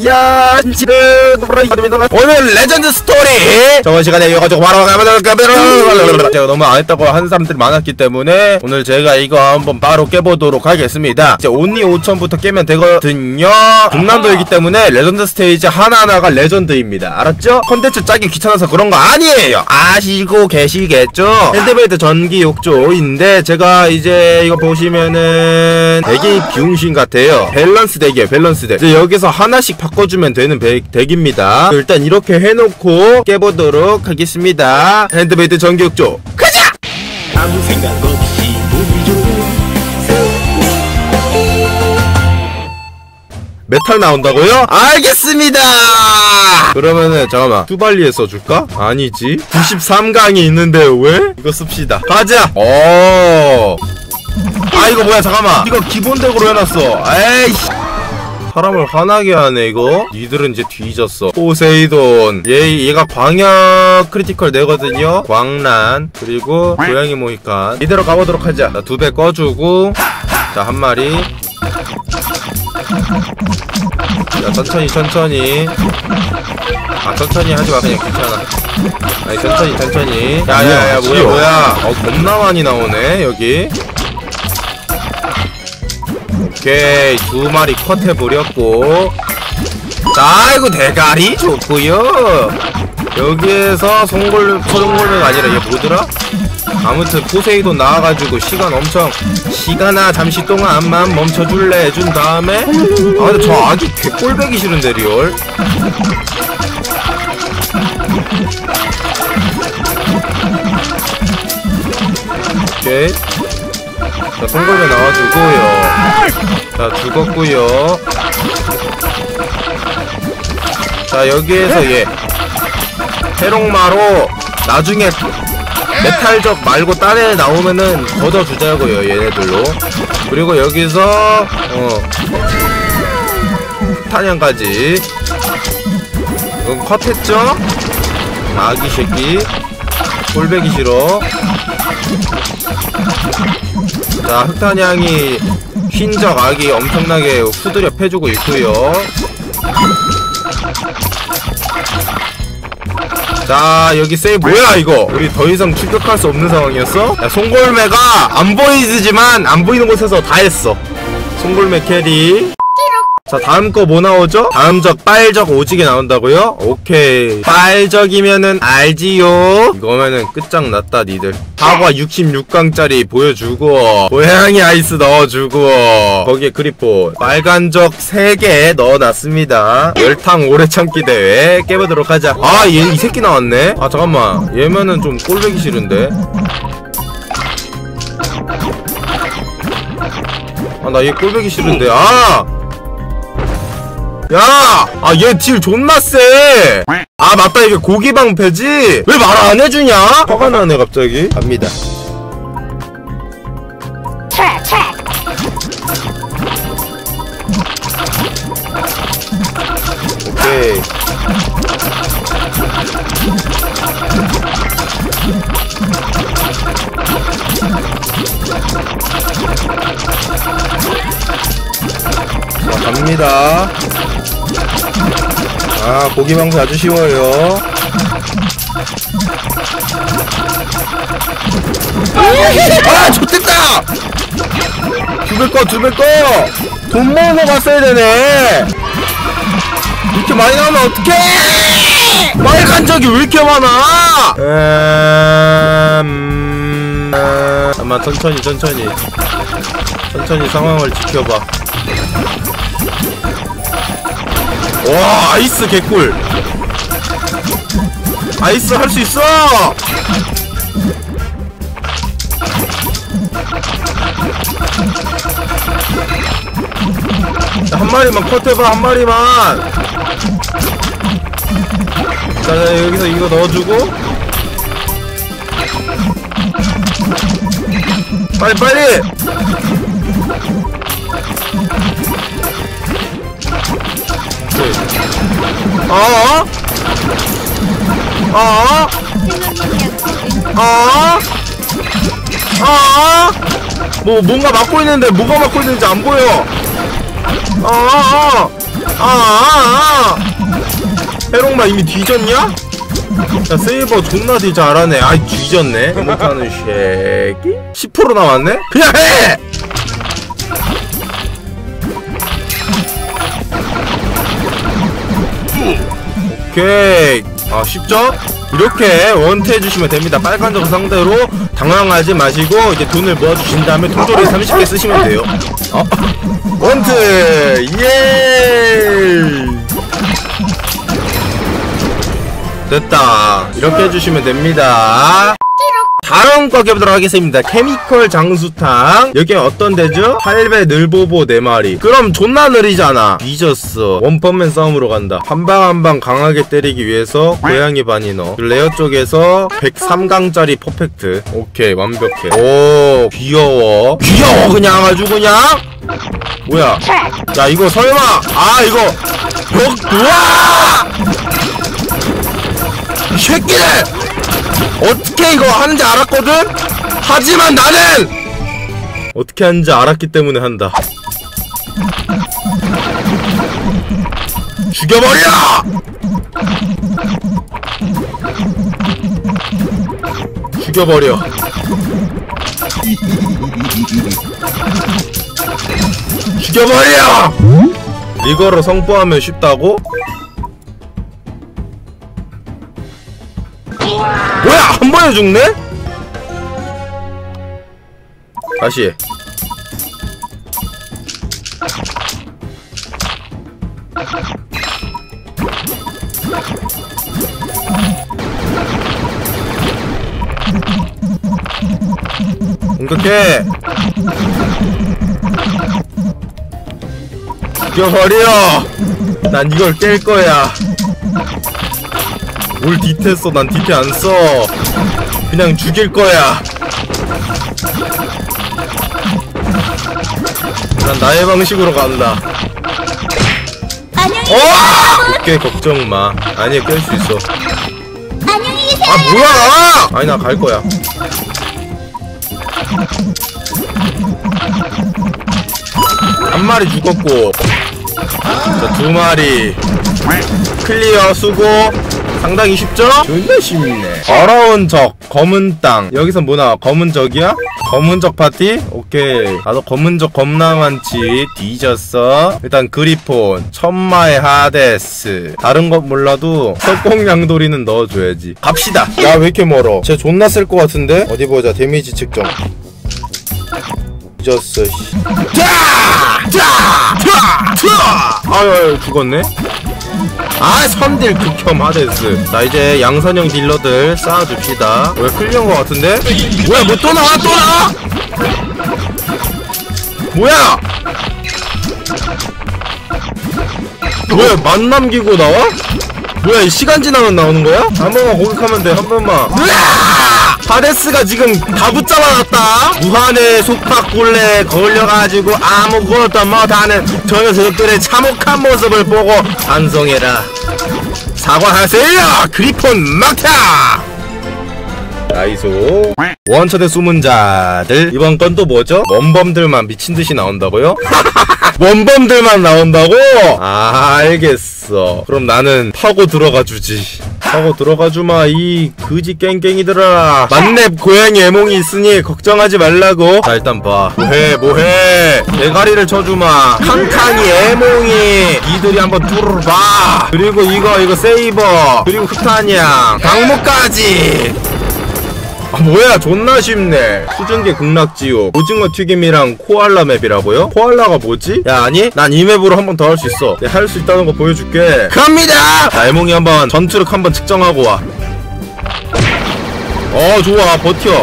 오늘 레전드 스토리 저번 시간에 이어가지고 바로 제가 너무 안했다고 하는 사람들이 많았기 때문에 오늘 제가 이거 한번 바로 깨보도록 하겠습니다. 이제 온리 5000부터 깨면 되거든요. 중난도이기 때문에 레전드 스테이지 하나하나가 레전드입니다. 알았죠? 컨텐츠 짜기 귀찮아서 그런 거 아니에요. 아시고 계시겠죠? 핸드메이드 전기 욕조인데 제가 이제 이거 보시면은 되게 비용신 같아요. 밸런스 덱이에요. 밸런스 덱. 이제 여기서 하나씩 바꿔주면 되는 덱입니다. 일단 이렇게 해놓고 깨보도록 하겠습니다. 핸드메이드 전기 욕조 가자! 아무 생각 없이 보기 좋은 메탈 나온다고요? 알겠습니다! 그러면은 잠깐만 투발리에 써줄까? 아니지 93강이 있는데 왜? 이거 씁시다. 가자! 아 이거 뭐야 잠깐만 이거 기본덱으로 해놨어. 에이씨 사람을 화나게 하네 이거. 니들은 이제 뒤졌어. 포세이돈 얘가 광역 크리티컬 내거든요. 광란 그리고 고양이 모히칸 이대로 가보도록 하자. 자 2배 꺼주고 자 1마리 자 천천히 아 천천히 하지마 그냥 괜찮아. 아니 천천히 야야야 뭐야 겁나 많이 나오네 여기. 오케이 2마리 컷 해버렸고 자 아이고 대가리 좋구요. 여기에서 소동골매가 아니라 얘 뭐더라? 아무튼 포세이돈 나와가지고 시간아 잠시 동안만 멈춰줄래 해준 다음에 아 근데 저 아주 개꼴배기 싫은데 리얼. 오케이 자 송골매 나와주고요. 자 죽었구요. 자 여기에서 얘 해롱마로 나중에 메탈적 말고 딴 애 나오면은 걷어주자고요 얘네들로. 그리고 여기서 탄양까지 이건 컷했죠? 아기 새끼 꼴배기 싫어. 자 흑탄양이 흰적 아기 엄청나게 후드려 패주고 있고요. 자 여기 세이브 뭐야 이거. 우리 더 이상 출격할 수 없는 상황이었어? 야 송골매가 안 보이지만 안 보이는 곳에서 다 했어. 송골매 캐리. 자 다음 거 뭐 나오죠? 다음적 빨적 오지게 나온다고요? 오케이 빨적이면은 알지요. 이거면은 끝장났다 니들. 사과 66강짜리 보여주고 고양이 아이스 넣어주고 거기에 그리포 빨간적 3개 넣어놨습니다. 열탕 오래 참기 대회 깨보도록 하자. 아 얘 이 새끼 나왔네? 아 잠깐만 얘면은 좀 꼴보기 싫은데. 아 나 얘 꼴보기 싫은데. 얘 딜 존나 쎄. 아 맞다 이게 고기방패지? 왜 말 안 해주냐? 화가 나네 갑자기. 갑니다. 오케이 자 갑니다. 아 고기방패 아주 쉬워요. 아 좋댔다. 2배 꺼 돈 모으고 갔어야 되네. 이렇게 많이 나오면 어떡해. 빨간 적이 왜 이렇게 많아. 잠깐만 천천히 상황을 지켜봐. 와 아이스 개꿀. 아이스 할 수 있어. 자, 한 마리만 컷해봐. 한 마리만. 자 여기서 이거 넣어주고 빨리 뭐 뭔가 막고 있는데 뭐가 막고 있는지 안 보여. 해롱마 이미 뒤졌냐? 야 세이버 존나 뒤 잘하네. 아이 뒤졌네. 못하는 쉐기 10% 남았네? 그냥 해! 오케이. 아 쉽죠? 이렇게 원투 해주시면 됩니다. 빨간 점 상대로 당황하지 마시고 이제 돈을 모아주신 다음에 통조리 30개 쓰시면 돼요. 원투! 예! 됐다. 이렇게 해주시면 됩니다. 다음 거 해보도록 하겠습니다. 케미컬 장수탕. 여기 어떤 데죠? 8배 늘보보 4마리. 그럼 존나 느리잖아. 뒤졌어. 원펀맨 싸움으로 간다. 한 방 한 방 강하게 때리기 위해서 고양이 바니너. 레어 쪽에서 103강짜리 퍼펙트. 오케이 완벽해. 오 귀여워. 귀여워 그냥 아주 그냥. 뭐야? 야 이거 설마 이거 우와! 이 새끼들! 어떻게 이거 하는지 알았거든? 하지만 나는! 어떻게 하는지 알았기 때문에 한다. 죽여버려! 죽여버려. 죽여버려! 이거로 성포하면 쉽다고? 뭐야! 한 번에 죽네? 다시 공격해! 죽여버려! 난 이걸 깰 거야. 뭘 디테 써? 난 디테 안 써. 그냥 죽일 거야. 난 나의 방식으로 간다. 오케이 걱정 마. 아니 깰 수 있어. 안녕히 계세요. 뭐야? 아니 나 갈 거야. 한 마리 죽었고, 자 2마리 클리어. 수고. 상당히 쉽죠? 존나 쉽네. 더러운 적, 검은 땅. 여기서 뭐나 검은 적이야? 검은 적 파티? 오케이. 나도 검은 적 겁나 많지. 뒤졌어. 일단 그리폰, 천마의 하데스. 다른 것 몰라도 석공양돌이는 넣어줘야지. 갑시다. 야 왜 이렇게 멀어? 쟤 존나 쓸 것 같은데? 어디 보자. 데미지 측정. 뒤졌어. 아유 죽었네. 선딜 극혐 하데스. 자 이제 양선형 딜러들 쌓아줍시다. 왜 클리어인 것 같은데? 뭐야 뭐 또 나와? 또 나와? 뭐야? 뭐야 만 남기고 나와? 뭐야 이 시간 지나면 나오는 거야? 한 번만 공격하면 돼. 한 번만. 하데스가 지금 다 붙잡아놨다. 무한의 속박굴레에 걸려가지고 아무것도 못하는 저 녀석들의 참혹한 모습을 보고 반성해라. 사과하세요. 그리폰 막타. 나이소. 원천의 수문자들. 이번 건 또 뭐죠? 원범들만 미친듯이 나온다고요? 원범들만 나온다고? 알겠어. 그럼 나는 파고 들어가주지. 파고 들어가주마 이 그지 깽깽이들아. 만렙 고양이 애몽이 있으니 걱정하지 말라고. 자 일단 봐. 뭐해 대가리를 쳐주마. 칸칸이 애몽이 이들이 한번 뚫어봐. 그리고 이거 세이버. 그리고 흑탄양 강목까지. 뭐야 존나 쉽네. 수증기 극락지옥, 오징어 튀김이랑 코알라 맵이라고요? 코알라가 뭐지? 야 아니 난 이 맵으로 한 번 더 할 수 있어. 내가 할 수 있다는 거 보여줄게. 갑니다. 자 애몽이 한번 전투력 한번 측정하고 와. 좋아 버텨.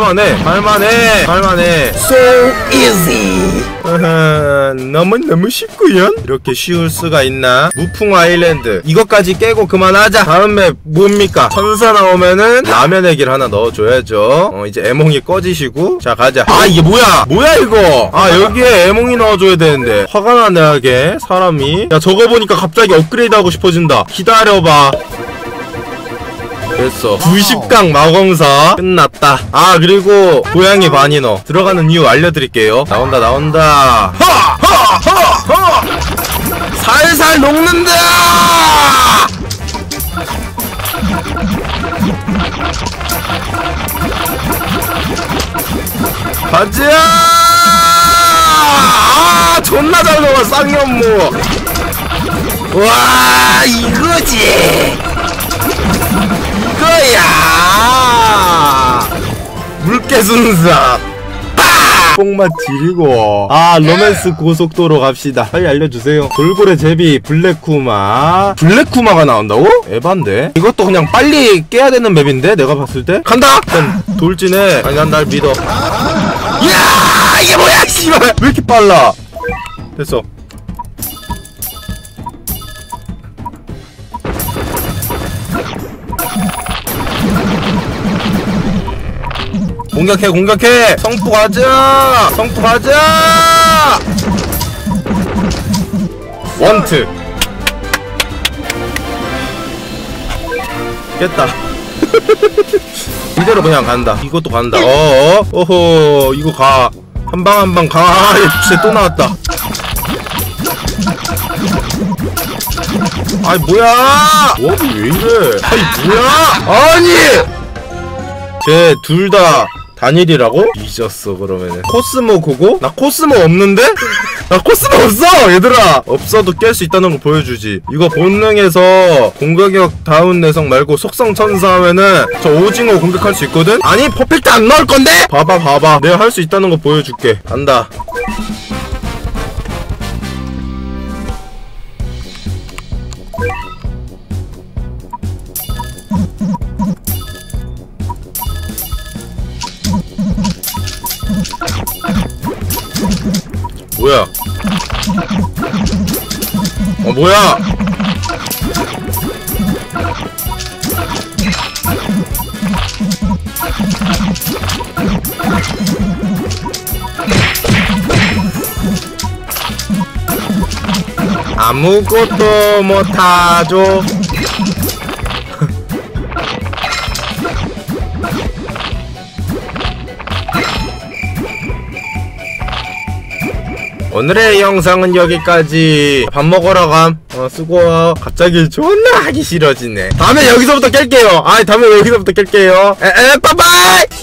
할만해. So easy. 너무 쉽구연. 이렇게 쉬울 수가 있나? 무풍 아일랜드 이것까지 깨고 그만하자. 다음 맵 뭡니까? 천사 나오면은 라면 애기를 하나 넣어줘야죠. 이제 애몽이 꺼지시고. 자 가자. 이게 뭐야 이거. 여기에 애몽이 넣어줘야 되는데 화가 나네 하게 사람이. 야 저거 보니까 갑자기 업그레이드 하고 싶어진다. 기다려봐. 됐어. 90강 마검사 끝났다. 그리고 고양이 바니너 들어가는 이유 알려드릴게요. 나온다. 살살 녹는다. 가자. 아 존나 잘 녹아 쌍년무. 와 이거지. 이거야. 물개순삭. 뽕맛 지리고. 아 로맨스 고속도로 갑시다. 빨리 알려주세요. 돌고래 제비 블랙쿠마. 블랙쿠마가 나온다고? 에반데? 이것도 그냥 빨리 깨야 되는 맵인데 내가 봤을 때. 간다. 일단 돌진해. 아니 난 날 믿어. 야 이게 뭐야 씨발. 왜 이렇게 빨라. 됐어. 공격해 공격해. 성부 가자. 성부 가자. 원트 깼다. 이대로 그냥 간다. 이것도 간다. 어허 이거 가. 한 방 한 방 가. 아, 진짜 또 나왔다. 아이 뭐야. 워비 왜 이래. 아이 뭐야. 아니 쟤 둘 다 단일이라고? 잊었어 그러면은. 코스모 그거? 나 코스모 없는데? 나 코스모 없어 얘들아. 없어도 깰 수 있다는 거 보여주지. 이거 본능에서 공격력 다운 내성 말고 속성 천사 하면은 저 오징어 공격할 수 있거든? 아니 퍼펙트 안 나올 건데? 봐봐 내가 할 수 있다는 거 보여줄게. 간다. 뭐야? 뭐야? 아무것도 못하죠. 오늘의 영상은 여기까지. 밥 먹으러 감. 수고. 갑자기 존나 하기 싫어지네. 다음에 여기서부터 깰게요. 다음에 여기서부터 깰게요. 빠빠이.